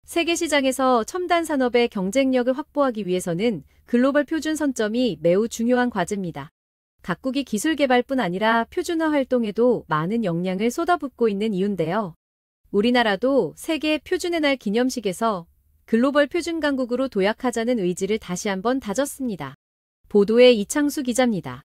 세계 시장에서 첨단 산업의 경쟁력을 확보하기 위해서는 글로벌 표준 선점이 매우 중요한 과제입니다. 각국이 기술 개발뿐 아니라 표준화 활동에도 많은 역량을 쏟아붓고 있는 이유인데요. 우리나라도 세계 표준의 날 기념식에서 글로벌 표준 강국으로 도약하자는 의지를 다시 한번 다졌습니다. 보도에 이창수 기자입니다.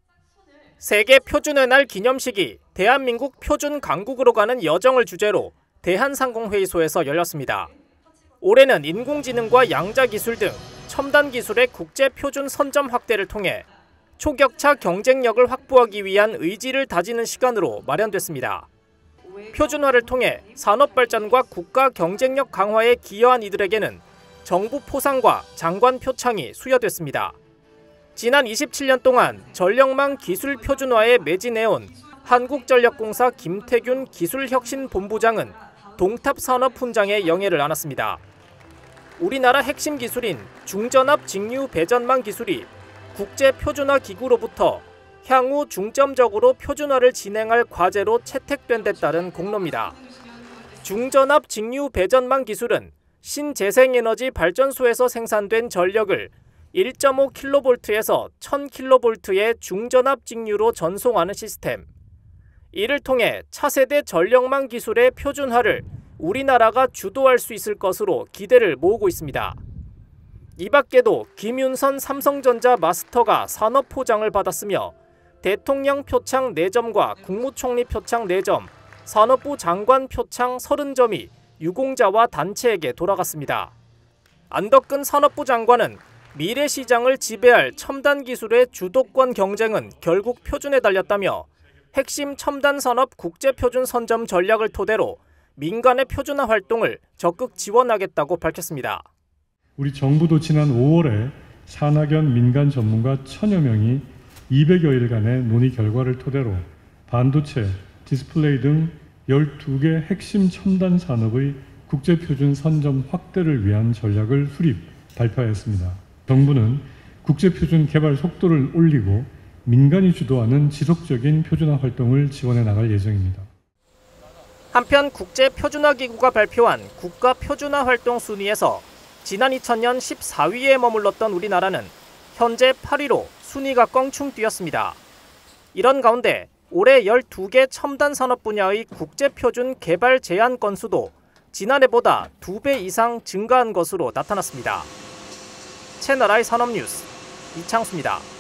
세계 표준의 날 기념식이 대한민국 표준 강국으로 가는 여정을 주제로 대한상공회의소에서 열렸습니다. 올해는 인공지능과 양자기술 등 첨단 기술의 국제 표준 선점 확대를 통해 초격차 경쟁력을 확보하기 위한 의지를 다지는 시간으로 마련됐습니다. 표준화를 통해 산업 발전과 국가 경쟁력 강화에 기여한 이들에게는 정부 포상과 장관 표창이 수여됐습니다. 지난 27년 동안 전력망 기술 표준화에 매진해온 한국전력공사 김태균 기술혁신본부장은 동탑산업훈장의 영예를 안았습니다. 우리나라 핵심 기술인 중전압 직류 배전망 기술이 국제 표준화 기구로부터 향후 중점적으로 표준화를 진행할 과제로 채택된 데 따른 공로입니다. 중전압 직류 배전망 기술은 신재생에너지 발전소에서 생산된 전력을 1.5kV에서 1000kV의 중전압 직류로 전송하는 시스템. 이를 통해 차세대 전력망 기술의 표준화를 우리나라가 주도할 수 있을 것으로 기대를 모으고 있습니다. 이 밖에도 김윤선 삼성전자 마스터가 산업포장을 받았으며 대통령 표창 4점과 국무총리 표창 4점, 산업부 장관 표창 30점이 유공자와 단체에게 돌아갔습니다. 안덕근 산업부 장관은 미래 시장을 지배할 첨단 기술의 주도권 경쟁은 결국 표준에 달렸다며 핵심 첨단 산업 국제표준 선점 전략을 토대로 민간의 표준화 활동을 적극 지원하겠다고 밝혔습니다. 우리 정부도 지난 5월에 산학연 민간 전문가 1000여 명이 200여일간의 논의 결과를 토대로 반도체, 디스플레이 등 12개 핵심 첨단 산업의 국제표준 선점 확대를 위한 전략을 수립, 발표하였습니다. 정부는 국제표준 개발 속도를 올리고 민간이 주도하는 지속적인 표준화 활동을 지원해 나갈 예정입니다. 한편 국제표준화기구가 발표한 국가 표준화 활동 순위에서 지난 2000년 14위에 머물렀던 우리나라는 현재 8위로 순위가 껑충 뛰었습니다. 이런 가운데 올해 12개 첨단 산업 분야의 국제표준 개발 제안 건수도 지난해보다 2배 이상 증가한 것으로 나타났습니다. 채널I 산업뉴스 이창수입니다.